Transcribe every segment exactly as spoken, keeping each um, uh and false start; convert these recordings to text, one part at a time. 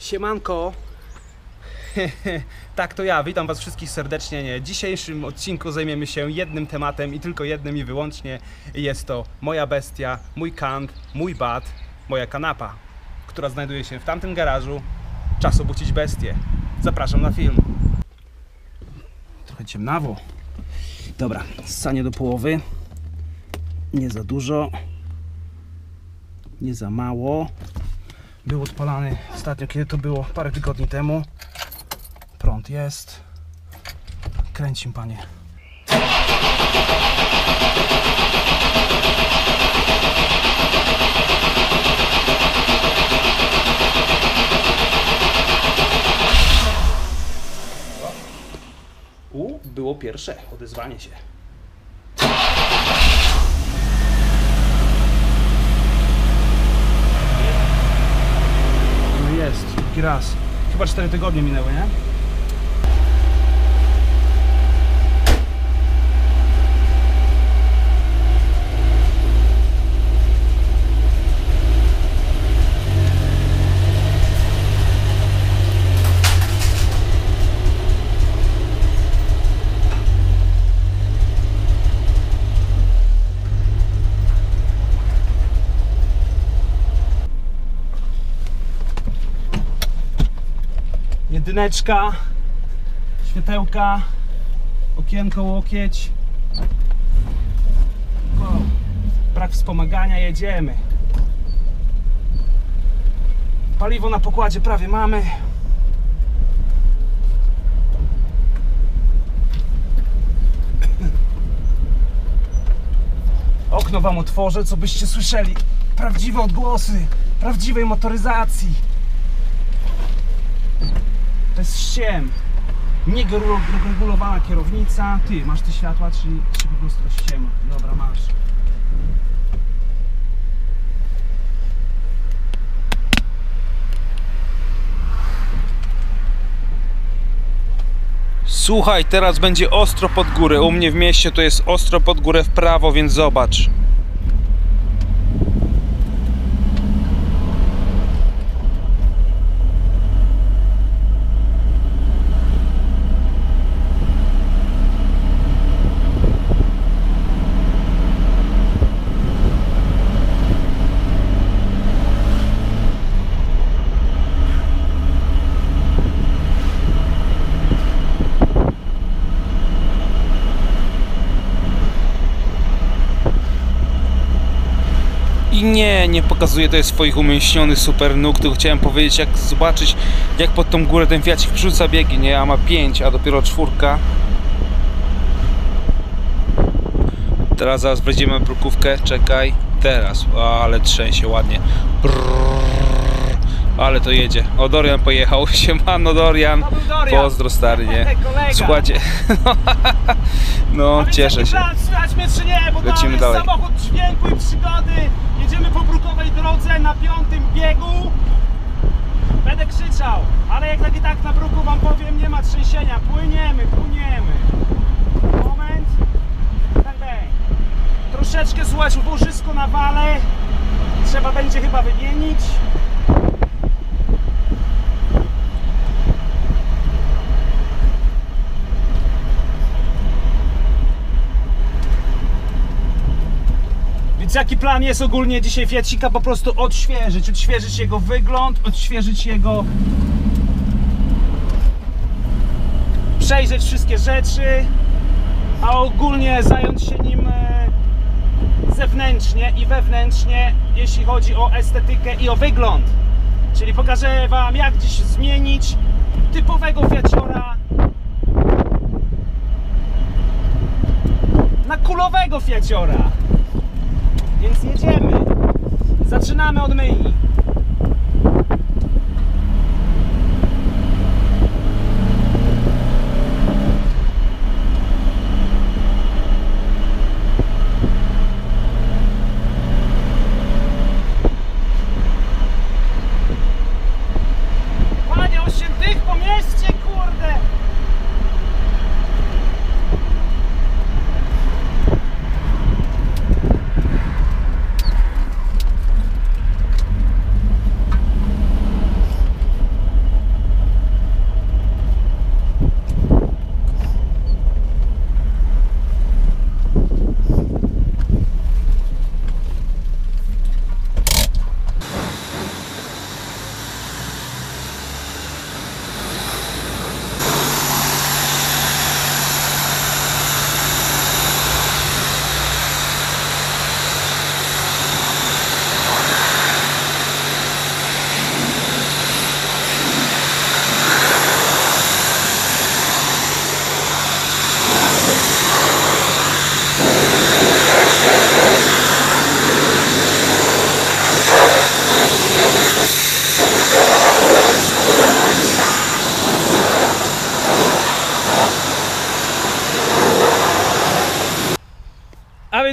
Siemanko. Tak, to ja, witam was wszystkich serdecznie. Nie. W dzisiejszym odcinku zajmiemy się jednym tematem i tylko jednym i wyłącznie. Jest to moja bestia, mój kant, mój bat, moja kanapa, która znajduje się w tamtym garażu. Czas obudzić bestię. Zapraszam na film. Trochę ciemnawo. Dobra, ssanie do połowy. Nie za dużo. Nie za mało. Był odpalany ostatnio, kiedy to było? Parę tygodni temu. Prąd jest. Kręcim, panie. U, było pierwsze odezwanie się. No jest, drugi raz. Chyba cztery tygodnie minęły, nie? Jedyneczka, światełka, okienko, łokieć. Wow. Brak wspomagania, jedziemy. Paliwo na pokładzie prawie mamy. Okno wam otworzę, co byście słyszeli. Prawdziwe odgłosy prawdziwej motoryzacji. To jest ściem. Nieregulowana kierownica. Ty, masz te światła, czy, czy po prostu ściema? Dobra, masz. Słuchaj, teraz będzie ostro pod górę. U mnie w mieście to jest ostro pod górę w prawo, więc zobacz. I nie, nie pokazuję tutaj swoich umieśnionych super nóg, tylko chciałem powiedzieć, jak zobaczyć, jak pod tą górę ten Fiacik przerzuca biegi, nie? A ma pięć, a dopiero czwórka. Teraz zaraz wejdziemy w brukówkę, czekaj, teraz, o, ale trzęsie ładnie. Brrr, ale to jedzie. O, Dorian pojechał, siemano Dorian, pozdro stary, nie? Słuchajcie, no cieszę się. Słychać mnie czy nie, bo lecimy dalej. Samochód dźwięku i przygody. Jedziemy po brukowej drodze na piątym biegu. Będę krzyczał, ale jak tak i tak na bruku wam powiem, nie ma trzęsienia. Płyniemy, płyniemy. Moment. Bang, bang. Troszeczkę, słuchajcie, łożysko na wale. Trzeba będzie chyba wymienić. Więc jaki plan jest ogólnie dzisiaj Fiacika? Po prostu odświeżyć, odświeżyć jego wygląd, odświeżyć jego... Przejrzeć wszystkie rzeczy, a ogólnie zająć się nim zewnętrznie i wewnętrznie, jeśli chodzi o estetykę i o wygląd. Czyli pokażę wam, jak dziś zmienić typowego Fiaciora na kulowego Fiaciora. Więc jedziemy. Zaczynamy od myjni. Panie, osiem tych po mieście, kurde!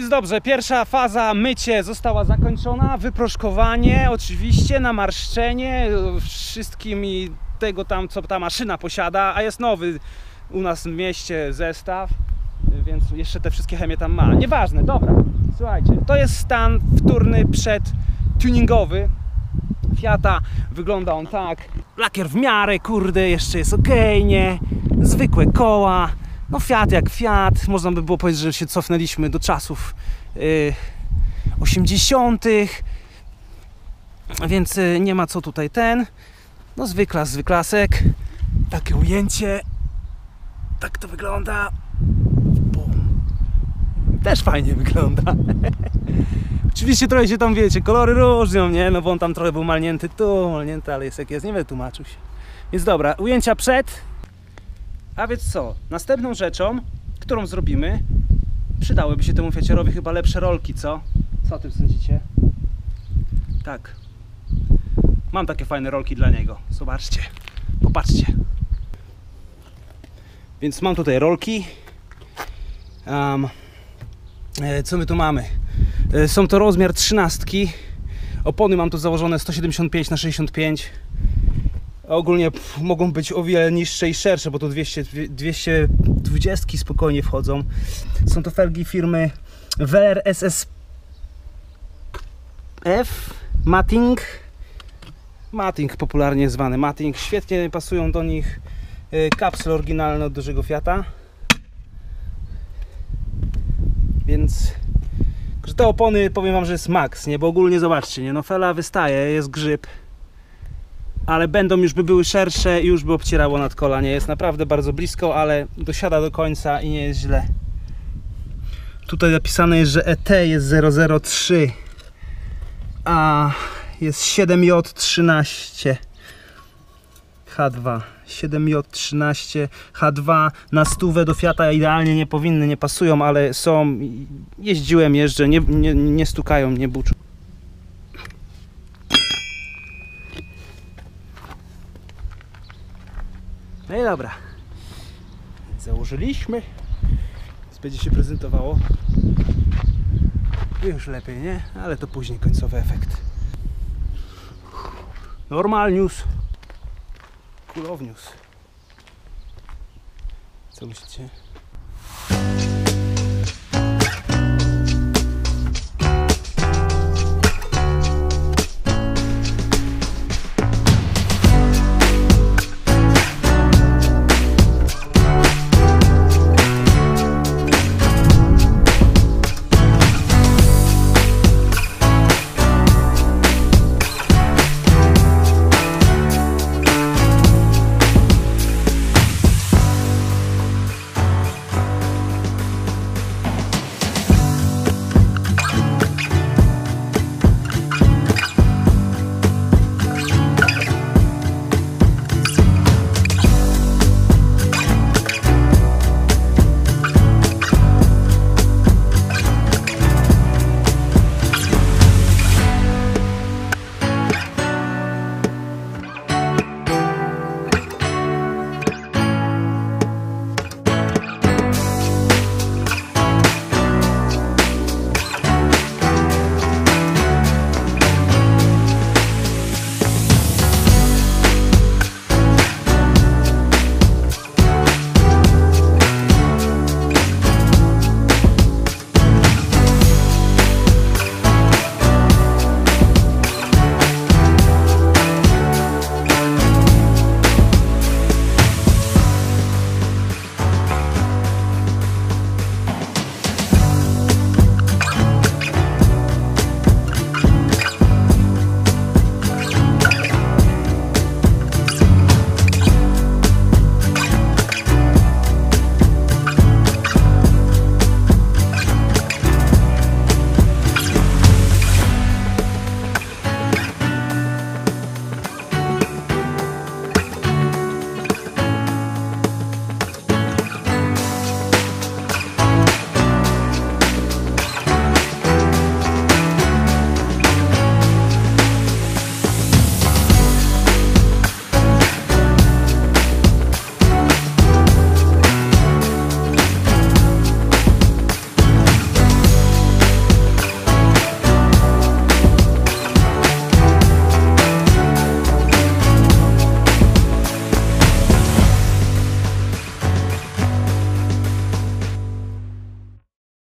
więc dobrze, pierwsza faza mycie została zakończona, wyproszkowanie, oczywiście, namarszczenie wszystkimi tego tam, co ta maszyna posiada, a jest nowy u nas w mieście zestaw, więc jeszcze te wszystkie chemie tam ma. Nieważne, dobra, słuchajcie, to jest stan wtórny przedtuningowy Fiata, wygląda on tak, lakier w miarę, kurde, jeszcze jest ok, nie, zwykłe koła. No Fiat jak Fiat, można by było powiedzieć, że się cofnęliśmy do czasów yy, osiemdziesiątych, więc yy, nie ma co tutaj ten. No zwyklas, zwyklasek. Takie ujęcie. Tak to wygląda. Bum. Też fajnie wygląda. Oczywiście trochę się tam, wiecie, kolory różnią, nie? No bo on tam trochę był malnięty tu, malnięty, ale jest jak jest, nie będę tłumaczył się. Więc dobra, ujęcia przed. A więc co? Następną rzeczą, którą zrobimy, przydałyby się temu Fiaciarowi chyba lepsze rolki, co? Co o tym sądzicie? Tak. Mam takie fajne rolki dla niego. Zobaczcie. Popatrzcie. Więc mam tutaj rolki. Um, e, co my tu mamy? E, są to rozmiar trzynastki. Opony mam tu założone sto siedemdziesiąt pięć na sześćdziesiąt pięć. Ogólnie pff, mogą być o wiele niższe i szersze, bo tu dwieście, dwieście dwadzieścia spokojnie wchodzą. Są to felgi firmy Weller S S F Matting. Matting popularnie zwany Matting. Świetnie pasują do nich kapsle oryginalne od dużego Fiata. Więc te opony, powiem wam, że jest max, nie? Bo ogólnie zobaczcie, nie? No fela wystaje, jest grzyb. Ale będą już by były szersze i już by obcierało nad kola. Nie jest naprawdę bardzo blisko, ale dosiada do końca i nie jest źle. Tutaj napisane jest, że E T jest zero zero trzy, a jest siedem J trzynaście H dwa. siedem J trzynaście H dwa na stówę do Fiata idealnie nie powinny, nie pasują, ale są. Jeździłem, jeżdżę, nie, nie, nie stukają, nie buczą. No i dobra, założyliśmy, więc będzie się prezentowało już lepiej, nie? Ale to później końcowy efekt. Normal news, cool of news. Co myślicie?